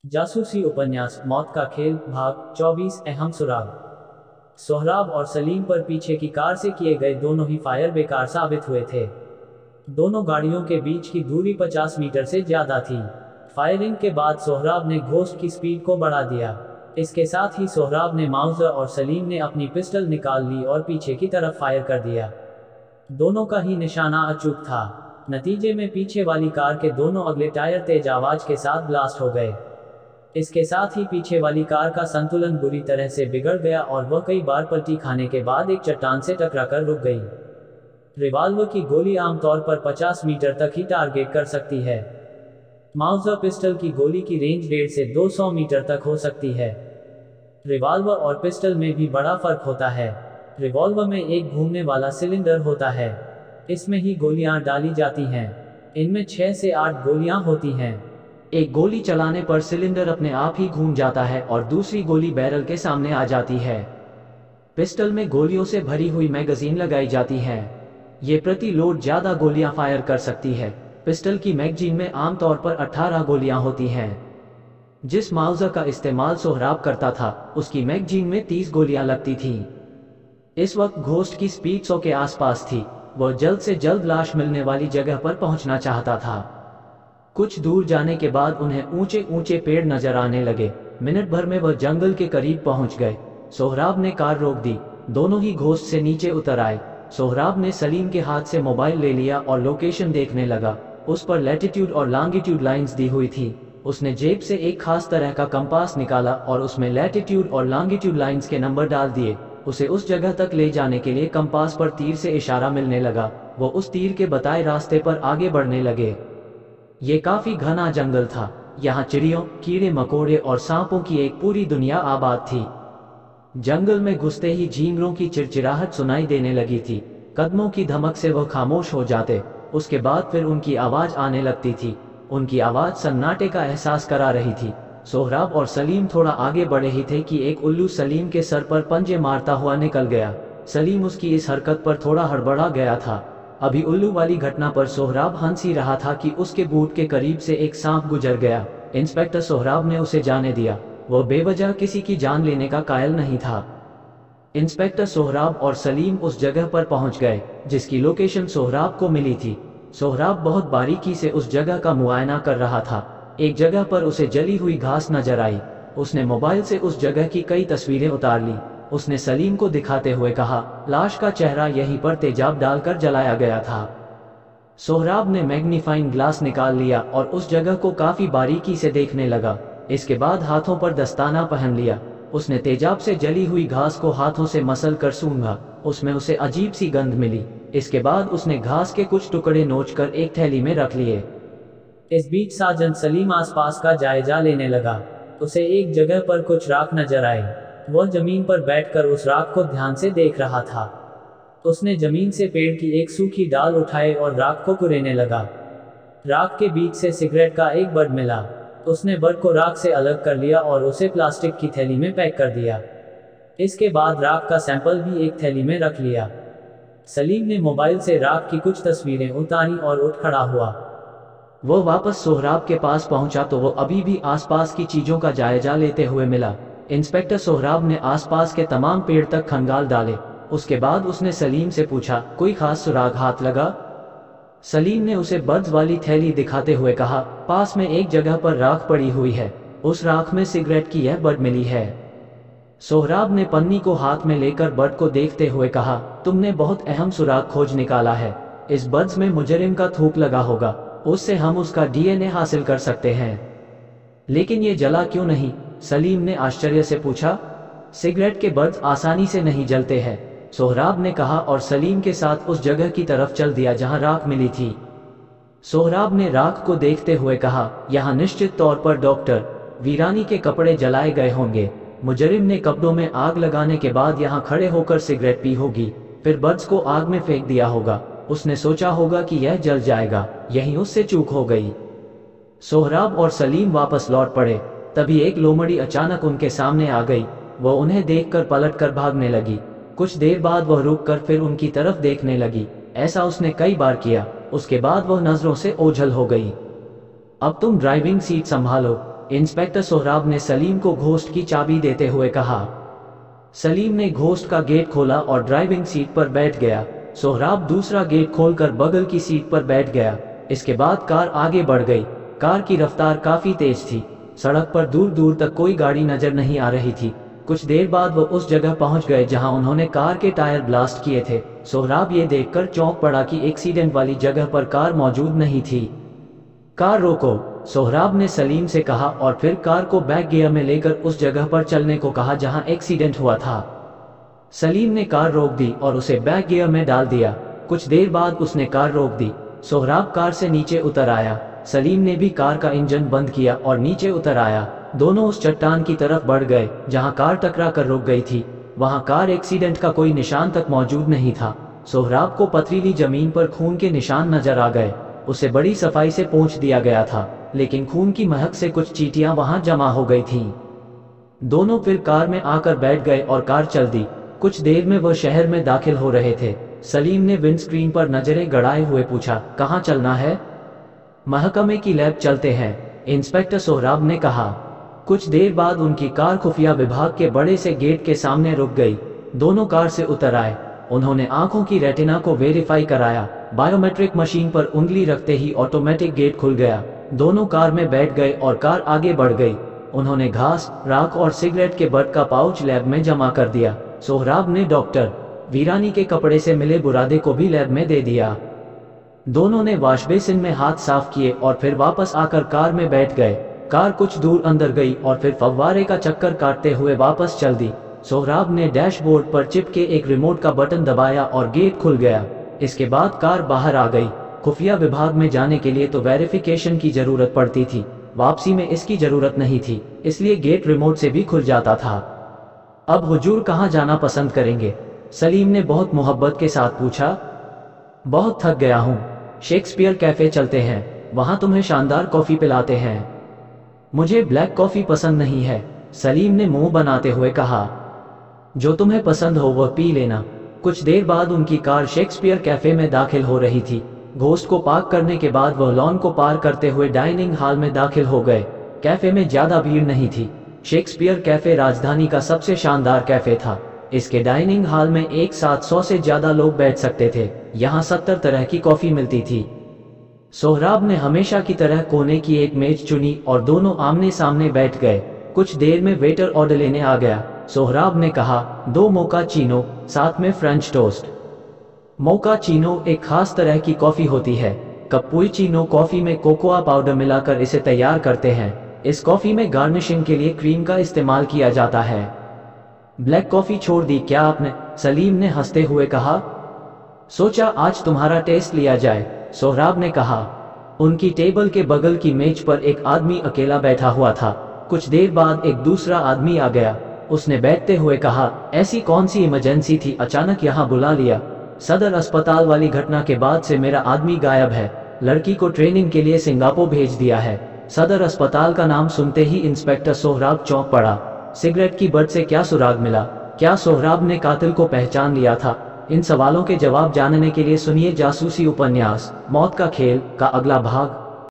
जासूसी उपन्यास मौत का खेल भाग 24 अहम सुराग। सोहराब और सलीम पर पीछे की कार से किए गए दोनों ही फायर बेकार साबित हुए थे। दोनों गाड़ियों के बीच की दूरी 50 मीटर से ज्यादा थी। फायरिंग के बाद सोहराब ने घोस्ट की स्पीड को बढ़ा दिया। इसके साथ ही सोहराब ने माउजर और सलीम ने अपनी पिस्टल निकाल ली और पीछे की तरफ फायर कर दिया। दोनों का ही निशाना अचूक था। नतीजे में पीछे वाली कार के दोनों अगले टायर तेज आवाज के साथ ब्लास्ट हो गए। इसके साथ ही पीछे वाली कार का संतुलन बुरी तरह से बिगड़ गया और वह कई बार पलटी खाने के बाद एक चट्टान से टकराकर रुक गई। रिवाल्वर की गोली आमतौर पर 50 मीटर तक ही टारगेट कर सकती है। माउजर पिस्टल की गोली की रेंज 150 से 200 मीटर तक हो सकती है। रिवाल्वर और पिस्टल में भी बड़ा फर्क होता है। रिवॉल्वर में एक घूमने वाला सिलेंडर होता है। इसमें ही गोलियां डाली जाती हैं। इनमें 6 से 8 गोलियां होती हैं। एक गोली चलाने पर सिलेंडर अपने आप ही घूम जाता है और दूसरी गोली बैरल के सामने आ जाती है। पिस्टल में गोलियों से भरी हुई मैगजीन लगाई जाती है। ये प्रति लोड ज्यादा गोलियां फायर कर सकती है। पिस्टल की मैगजीन में आमतौर पर 18 गोलियां होती हैं। जिस माउजर का इस्तेमाल सोहराब करता था उसकी मैगजीन में 30 गोलियां लगती थीं। इस वक्त घोस्ट की स्पीड 100 के आसपास थी। वह जल्द से जल्द लाश मिलने वाली जगह पर पहुंचना चाहता था। कुछ दूर जाने के बाद उन्हें ऊंचे ऊंचे पेड़ नजर आने लगे। मिनट भर में वह जंगल के करीब पहुंच गए। सोहराब ने कार रोक दी। दोनों ही घोस्ट से नीचे उतर आए। सोहराब ने सलीम के हाथ से मोबाइल ले लिया और लोकेशन देखने लगा। उस पर लैटिट्यूड और लॉन्गिट्यूड लाइंस दी हुई थी। उसने जेब से एक खास तरह का कंपास निकाला और उसमें लैटिट्यूड और लॉन्गिट्यूड लाइंस के नंबर डाल दिए। उसे उस जगह तक ले जाने के लिए कंपास पर तीर से इशारा मिलने लगा। वो उस तीर के बताए रास्ते पर आगे बढ़ने लगे। ये काफी घना जंगल था। यहाँ चिड़ियों, कीड़े मकोड़े और सांपों की एक पूरी दुनिया आबाद थी। जंगल में घुसते ही झींगरों की चिड़चिड़ाहट सुनाई देने लगी थी। कदमों की धमक से वह खामोश हो जाते। उसके बाद फिर उनकी आवाज आने लगती थी। उनकी आवाज सन्नाटे का एहसास करा रही थी। सोहराब और सलीम थोड़ा आगे बढ़े ही थे कि एक उल्लू सलीम के सर पर पंजे मारता हुआ निकल गया। सलीम उसकी इस हरकत पर थोड़ा हड़बड़ा गया था। अभी उल्लू वाली घटना पर सोहराब हंस ही रहा था कि उसके बूट के करीब से एक सांप गुजर गया। इंस्पेक्टर सोहराब ने उसे जाने दिया। वह बेवजह किसी की जान लेने का कायल नहीं था। इंस्पेक्टर सोहराब और सलीम उस जगह पर पहुंच गए जिसकी लोकेशन सोहराब को मिली थी। सोहराब बहुत बारीकी से उस जगह का मुआयना कर रहा था। एक जगह पर उसे जली हुई घास नजर आई। उसने मोबाइल से उस जगह की कई तस्वीरें उतार ली। उसने सलीम को दिखाते हुए कहा, लाश का चेहरा यहीं पर तेजाब डालकर जलाया गया था। सोहराब ने मैग्नीफाइंग ग्लास निकाल लिया और उस जगह को काफी बारीकी से देखने लगा। इसके बाद हाथों पर दस्ताना पहन लिया। उसने तेजाब से जली हुई घास को हाथों से मसल कर सूंघा। उसमें उसे अजीब सी गंध मिली। इसके बाद उसने घास के कुछ टुकड़े नोचकर एक थैली में रख लिए। इस बीच साजन सलीम आसपास का जायजा लेने लगा। उसे एक जगह पर कुछ राख नजर आई। वह जमीन पर बैठकर उस राख को ध्यान से देख रहा था। उसने जमीन से पेड़ की एक सूखी डाल उठाई और राख को कुरेदने लगा। राख के बीच से सिगरेट का एक बड मिला। उसने बड को राख से अलग कर लिया और उसे प्लास्टिक की थैली में पैक कर दिया। इसके बाद राख का सैंपल भी एक थैली में रख लिया। सलीम ने मोबाइल से राख की कुछ तस्वीरें उतारी और उठ खड़ा हुआ। वो वापस सोहराब के पास पहुंचा तो वो अभी भी आसपास की चीजों का जायजा लेते हुए मिला। इंस्पेक्टर सोहराब ने आसपास के तमाम पेड़ तक खंगाल डाले। उसके बाद उसने सलीम से पूछा, कोई खास सुराग हाथ लगा? सलीम ने उसे बड्स वाली थैली दिखाते हुए कहा, पास में एक जगह पर राख पड़ी हुई है। उस राख में सिगरेट की यह बड मिली है। सोहराब ने पन्नी को हाथ में लेकर बड को देखते हुए कहा, तुमने बहुत अहम सुराग खोज निकाला है। इस बड्स में मुजरिम का थूक लगा होगा। उससे हम उसका डीएनए हासिल कर सकते हैं। लेकिन ये जला क्यों नहीं? सलीम ने आश्चर्य से पूछा। सिगरेट के बड्स आसानी से नहीं जलते हैं, सोहराब ने कहा और सलीम के साथ उस जगह की तरफ चल दिया जहां राख मिली थी। सोहराब ने राख को देखते हुए कहा, यहाँ निश्चित तौर पर डॉक्टर वीरानी के कपड़े जलाए गए होंगे। मुजरिम ने कपड़ों में आग लगाने के बाद यहाँ खड़े होकर सिगरेट पी होगी, फिर बड्स को आग में फेंक दिया होगा। उसने सोचा होगा कि यह जल जाएगा, यहीं उससे चूक हो गई। सोहराब और सलीम वापस लौट पड़े। तभी एक लोमड़ी अचानक उनके सामने आ गई। वह उन्हें देखकर पलटकर भागने लगी। कुछ देर बाद वह रुककर फिर उनकी तरफ देखने लगी। ऐसा उसने कई बार किया। उसके बाद वह नजरों से ओझल हो गई। अब तुम ड्राइविंग सीट संभालो, इंस्पेक्टर सोहराब ने सलीम को घोस्ट की चाबी देते हुए कहा। सलीम ने घोस्ट का गेट खोला और ड्राइविंग सीट पर बैठ गया। सोहराब दूसरा गेट खोलकर बगल की सीट पर बैठ गया। इसके बाद कार आगे बढ़ गई। कार की रफ्तार काफी तेज थी। सड़क पर दूर दूर तक कोई गाड़ी नजर नहीं आ रही थी। कुछ देर बाद वो उस जगह पहुंच गए जहां उन्होंने कार के टायर ब्लास्ट किए थे। सोहराब ये देखकर चौंक पड़ा कि एक्सीडेंट वाली जगह पर कार मौजूद नहीं थी। कार रोको, सोहराब ने सलीम से कहा और फिर कार को बैक गियर में लेकर उस जगह पर चलने को कहा जहां एक्सीडेंट हुआ था। सलीम ने कार रोक दी और उसे बैक गियर में डाल दिया। कुछ देर बाद उसने कार रोक दी। सोहराब कार से नीचे उतर आया। सलीम ने भी कार का इंजन बंद किया और नीचे उतर आया। दोनों उस चट्टान की तरफ बढ़ गए जहां कार टकरा कर रुक गई थी। वहां कार एक्सीडेंट का कोई निशान तक मौजूद नहीं था। सोहराब को पथरीली जमीन पर खून के निशान नजर आ गए। उसे बड़ी सफाई से पोंछ दिया गया था, लेकिन खून की महक से कुछ चींटियां वहां जमा हो गई थीं। दोनों फिर कार में आकर बैठ गए और कार चल दी। कुछ देर में वह शहर में दाखिल हो रहे थे। सलीम ने विंडस्क्रीन पर नजरें गड़ाए हुए पूछा, कहाँ चलना है? महकमे की लैब चलते हैं, इंस्पेक्टर सोहराब ने कहा। कुछ देर बाद उनकी कार खुफिया विभाग के बड़े से गेट के सामने रुक गई। दोनों कार से उतर आए। उन्होंने आंखों की रेटिना को वेरीफाई कराया। बायोमेट्रिक मशीन पर उंगली रखते ही ऑटोमेटिक गेट खुल गया। दोनों कार में बैठ गए और कार आगे बढ़ गई। उन्होंने घास, राख और सिगरेट के बट का पाउच लैब में जमा कर दिया। सोहराब ने डॉक्टर वीरानी के कपड़े से मिले बुरादे को भी लैब में दे दिया। दोनों ने वॉश बेसिन में हाथ साफ किए और फिर वापस आकर कार में बैठ गए। कार कुछ दूर अंदर गई और फिर फव्वारे का चक्कर काटते हुए वापस चल दी। सोहराब ने डैशबोर्ड पर चिपके एक रिमोट का बटन दबाया और गेट खुल गया। इसके बाद कार बाहर आ गई। खुफिया विभाग में जाने के लिए तो वेरिफिकेशन की जरूरत पड़ती थी, वापसी में इसकी जरूरत नहीं थी, इसलिए गेट रिमोट से भी खुल जाता था। अब हुजूर कहाँ जाना पसंद करेंगे? सलीम ने बहुत मोहब्बत के साथ पूछा। बहुत थक गया हूँ, शेक्सपियर कैफे चलते हैं, वहां तुम्हें शानदार कॉफी पिलाते हैं। मुझे ब्लैक कॉफी पसंद नहीं है, सलीम ने मुंह बनाते हुए कहा। जो तुम्हें पसंद हो वह पी लेना। कुछ देर बाद उनकी कार शेक्सपियर कैफे में दाखिल हो रही थी। घोस्ट को पार्क करने के बाद वह लॉन को पार करते हुए डाइनिंग हॉल में दाखिल हो गए। कैफे में ज्यादा भीड़ नहीं थी। शेक्सपियर कैफे राजधानी का सबसे शानदार कैफे था। इसके डाइनिंग हॉल में एक साथ 100 से ज्यादा लोग बैठ सकते थे। यहाँ 70 तरह की कॉफी मिलती थी। सोहराब ने हमेशा की तरह कोने की एक मेज चुनी और दोनों आमने सामने बैठ गए। कुछ देर में वेटर ऑर्डर लेने आ गया। सोहराब ने कहा, 2 मोका चीनो, साथ में फ्रेंच टोस्ट। मोका चीनो एक खास तरह की कॉफी होती है। कैपुचिनो कॉफी में कोकोआ पाउडर मिलाकर इसे तैयार करते हैं। इस कॉफी में गार्निशिंग के लिए क्रीम का इस्तेमाल किया जाता है। ब्लैक कॉफी छोड़ दी क्या आपने? सलीम ने हंसते हुए कहा। सोचा आज तुम्हारा टेस्ट लिया जाए, सोहराब ने कहा। उनकी टेबल के बगल की मेज पर एक आदमी अकेला बैठा हुआ था। कुछ देर बाद एक दूसरा आदमी आ गया। उसने बैठते हुए कहा, ऐसी कौन सी इमरजेंसी थी अचानक यहाँ बुला लिया? सदर अस्पताल वाली घटना के बाद से मेरा आदमी गायब है। लड़की को ट्रेनिंग के लिए सिंगापुर भेज दिया है। सदर अस्पताल का नाम सुनते ही इंस्पेक्टर सोहराब चौंक पड़ा। सिगरेट की बट से क्या सुराग मिला? क्या सोहराब ने कातिल को पहचान लिया था? इन सवालों के जवाब जानने के लिए सुनिए जासूसी उपन्यास मौत का खेल का अगला भाग।